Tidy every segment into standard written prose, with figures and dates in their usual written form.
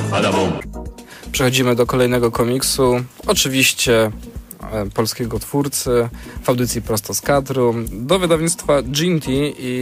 Przechodzimy do kolejnego komiksu. Oczywiście polskiego twórcy w audycji prosto z kadru. Do wydawnictwa Ginty i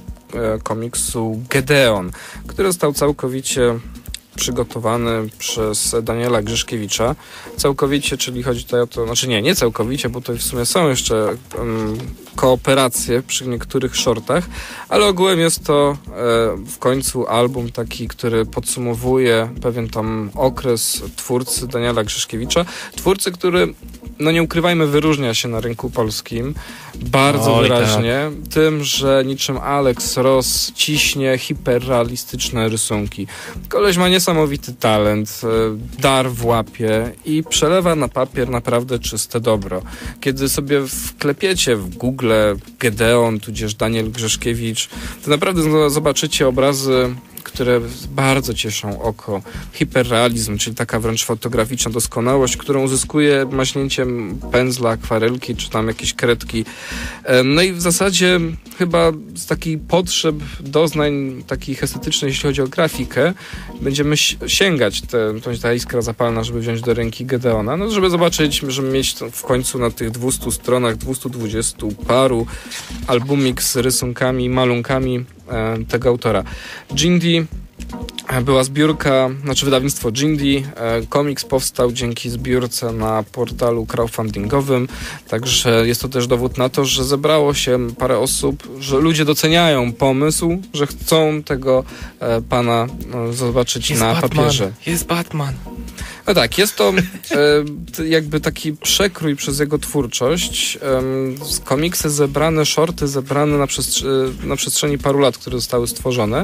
komiksu Gedeon, który został całkowicie przygotowany przez Daniela Grzyszkiewicza. Całkowicie, czyli chodzi tutaj o to, znaczy nie całkowicie, bo to w sumie są jeszcze kooperacje przy niektórych shortach, ale ogółem jest to w końcu album taki, który podsumowuje pewien tam okres twórcy Daniela Grzyszkiewicza. Twórcy, który, no nie ukrywajmy, wyróżnia się na rynku polskim bardzo wyraźnie tym, że niczym Alex Ross ciśnie hiperrealistyczne rysunki. Koleś ma niesamowity talent, dar w łapie i przelewa na papier naprawdę czyste dobro. Kiedy sobie wklepiecie w Google Gedeon, tudzież Daniel Grzyszkiewicz, to naprawdę zobaczycie obrazy, które bardzo cieszą oko. Hiperrealizm, czyli taka wręcz fotograficzna doskonałość, którą uzyskuje maźnięciem pędzla, akwarelki, czy tam jakieś kredki. No i w zasadzie chyba z takich potrzeb, doznań takich estetycznych, jeśli chodzi o grafikę, będziemy sięgać, ta iskra zapalna, żeby wziąć do ręki Gedeona, no żeby zobaczyć, żeby mieć w końcu na tych 200 stronach, 220 paru albumik z rysunkami, malunkami tego autora. Gindy była zbiórka, znaczy wydawnictwo Gindy. Komiks powstał dzięki zbiórce na portalu crowdfundingowym, także jest to też dowód na to, że zebrało się parę osób, że ludzie doceniają pomysł, że chcą tego pana zobaczyć jest na Batman. papierze. Jest Batman. No tak, jest to jakby taki przekrój przez jego twórczość. Komiksy zebrane, shorty zebrane na przestrzeni paru lat, które zostały stworzone.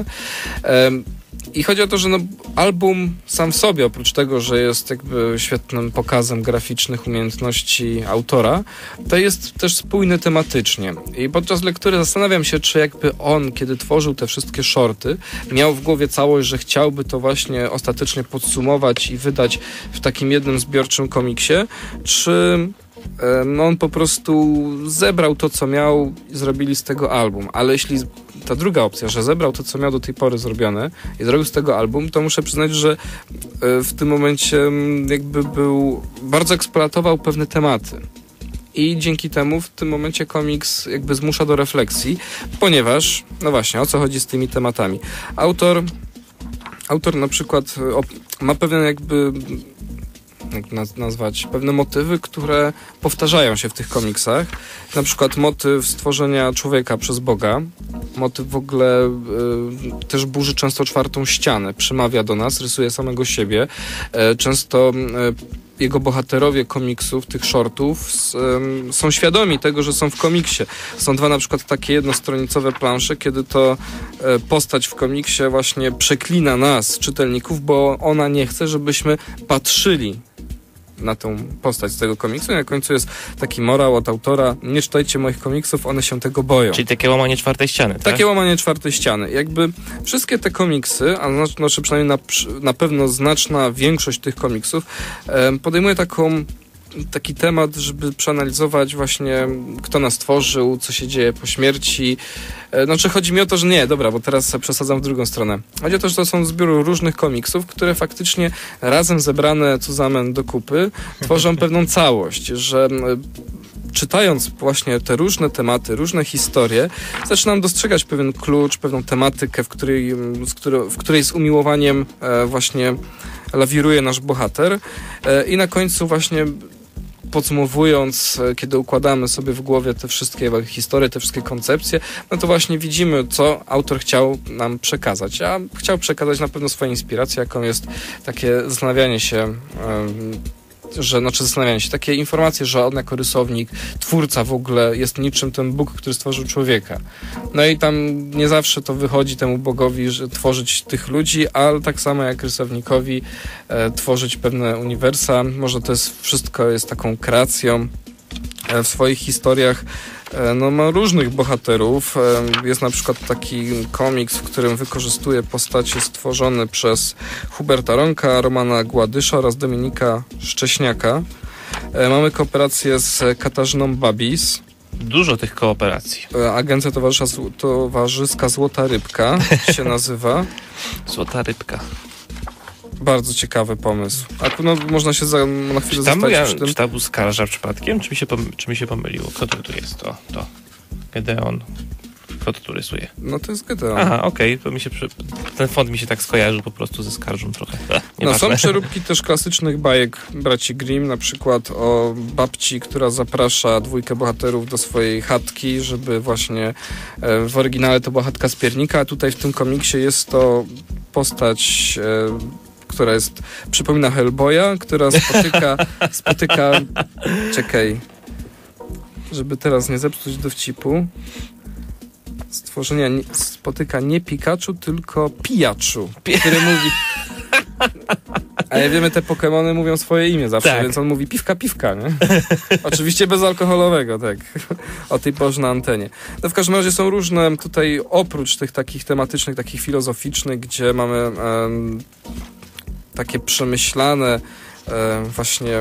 I chodzi o to, że album sam w sobie, oprócz tego, że jest jakby świetnym pokazem graficznych umiejętności autora, to jest też spójny tematycznie. I podczas lektury zastanawiam się, czy jakby on, kiedy tworzył te wszystkie shorty, miał w głowie całość, że chciałby to właśnie ostatecznie podsumować i wydać w takim jednym zbiorczym komiksie, czy on po prostu zebrał to, co miał i zrobili z tego album. Ale jeśli ta druga opcja, że zebrał to, co miał do tej pory zrobione i zrobił z tego album, to muszę przyznać, że w tym momencie jakby bardzo eksploatował pewne tematy. I dzięki temu w tym momencie komiks jakby zmusza do refleksji, ponieważ, no właśnie, o co chodzi z tymi tematami? Autor na przykład ma pewien jakby, jak nazwać, pewne motywy, które powtarzają się w tych komiksach. Na przykład motyw stworzenia człowieka przez Boga. Motyw w ogóle też burzy często czwartą ścianę. Przemawia do nas, rysuje samego siebie. Często jego bohaterowie komiksów, tych shortów są świadomi tego, że są w komiksie. Są dwa na przykład takie jednostronicowe plansze, kiedy to postać w komiksie właśnie przeklina nas, czytelników, bo ona nie chce, żebyśmy patrzyli na tą postać z tego komiksu i na końcu jest taki morał od autora: nie czytajcie moich komiksów, one się tego boją. Czyli takie łamanie czwartej ściany, tak? Takie łamanie czwartej ściany. Jakby wszystkie te komiksy, a znaczy przynajmniej na pewno znaczna większość tych komiksów podejmuje taki temat, żeby przeanalizować właśnie, kto nas tworzył, co się dzieje po śmierci. Znaczy chodzi mi o to, że nie, dobra, bo teraz przesadzam w drugą stronę. Chodzi o to, że to są zbiór różnych komiksów, które faktycznie razem zebrane zusammen do kupy tworzą pewną całość, że czytając właśnie te różne tematy, różne historie, zaczynam dostrzegać pewien klucz, pewną tematykę, w której z umiłowaniem właśnie lawiruje nasz bohater. I na końcu właśnie podsumowując, kiedy układamy sobie w głowie te wszystkie historie, te wszystkie koncepcje, no to właśnie widzimy, co autor chciał nam przekazać. A chciał przekazać na pewno swoje inspiracje, jaką jest takie zastanawianie się, takie informacje, że on jako rysownik, twórca w ogóle jest niczym ten Bóg, który stworzył człowieka. No i tam nie zawsze to wychodzi temu Bogowi, że tworzyć tych ludzi, ale tak samo jak rysownikowi tworzyć pewne uniwersa. Może to jest wszystko jest taką kreacją. W swoich historiach ma różnych bohaterów. Jest na przykład taki komiks, w którym wykorzystuje postacie stworzone przez Huberta Ronka, Romana Gładysza oraz Dominika Szcześniaka. Mamy kooperację z Katarzyną Babis. Dużo tych kooperacji. Agencja Towarzyska Złota Rybka się nazywa. Złota Rybka. Bardzo ciekawy pomysł. No, można się na chwilę zostawić przy tym. Czy tam był Skarża przypadkiem? Czy mi się pomyliło? Kto to tu jest? To. Gedeon. Kto to tu rysuje? No to jest Gedeon. Aha, okej. To ten font mi się tak skojarzył po prostu ze Skarżą trochę. Są przeróbki też klasycznych bajek braci Grimm, na przykład o babci, która zaprasza dwójkę bohaterów do swojej chatki, żeby właśnie w oryginale to była chatka z piernika, a tutaj w tym komiksie jest to postać, która przypomina Hellboya, która spotyka czekaj, żeby teraz nie zepsuć dowcipu, stworzenia spotyka nie Pikachu, tylko Pijachu, który mówi... A ja wiemy, te Pokemony mówią swoje imię zawsze, tak. Więc on mówi piwka, nie? Oczywiście bezalkoholowego, tak. O tej porze na antenie. No w każdym razie są różne tutaj, oprócz tych takich tematycznych, takich filozoficznych, gdzie mamy takie przemyślane właśnie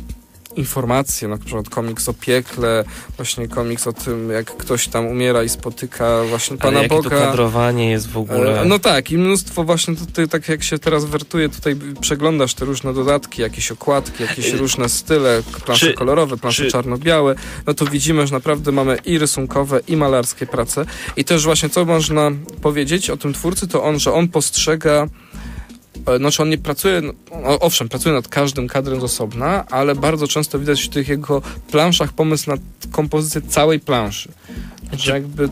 informacje, na przykład komiks o piekle, właśnie komiks o tym, jak ktoś tam umiera i spotyka właśnie Pana Boga. Ale jakie to kadrowanie jest w ogóle. No tak, i mnóstwo właśnie tutaj, tak jak się teraz wertuje, tutaj przeglądasz te różne dodatki, jakieś okładki, jakieś różne style, plansze kolorowe, plansze czarno-białe, no to widzimy, że naprawdę mamy i rysunkowe, i malarskie prace. I też właśnie, co można powiedzieć o tym twórcy, to że on postrzega, znaczy on nie pracuje, owszem, pracuje nad każdym kadrem z osobna, ale bardzo często widać w tych jego planszach pomysł na kompozycję całej planszy. Że jakby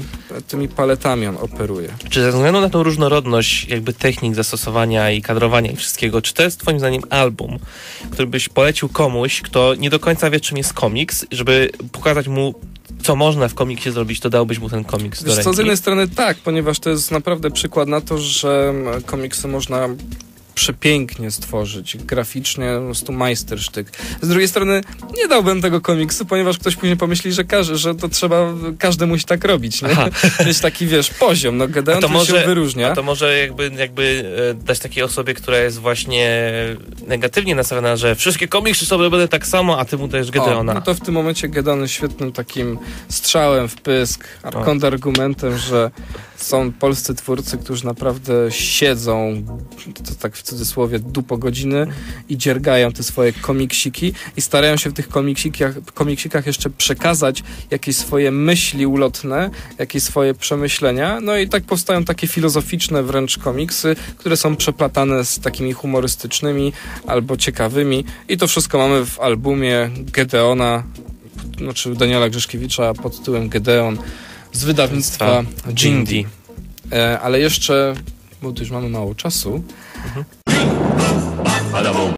tymi paletami on operuje. Czy ze względu na tą różnorodność jakby technik zastosowania i kadrowania i wszystkiego, czy to jest twoim zdaniem album, który byś polecił komuś, kto nie do końca wie, czym jest komiks, żeby pokazać mu, co można w komiksie zrobić, to dałbyś mu ten komiks do ręki? Z jednej strony tak, ponieważ to jest naprawdę przykład na to, że komiksy można przepięknie stworzyć, graficznie, po prostu majstersztyk. Z drugiej strony nie dałbym tego komiksu, ponieważ ktoś później pomyśli, że to trzeba, każdy musi tak robić, nie? Mieć taki, poziom, no Gedeon to się wyróżnia. A to może jakby dać takiej osobie, która jest właśnie negatywnie nastawiona, że wszystkie komiksy sobie będą tak samo, a ty mu dajesz Gedeona. No to w tym momencie Gedeon jest świetnym takim strzałem w pysk, kontrargumentem, że są polscy twórcy, którzy naprawdę siedzą, to tak w cudzysłowie, dupo godziny i dziergają te swoje komiksiki i starają się w tych komiksikach jeszcze przekazać jakieś swoje myśli ulotne, jakieś swoje przemyślenia, no i tak powstają takie filozoficzne wręcz komiksy, które są przeplatane z takimi humorystycznymi albo ciekawymi i to wszystko mamy w albumie Gedeona, znaczy Daniela Grzeszkiewicza pod tytułem Gedeon z wydawnictwa Jindy. Ale jeszcze, bo tu już mamy mało czasu,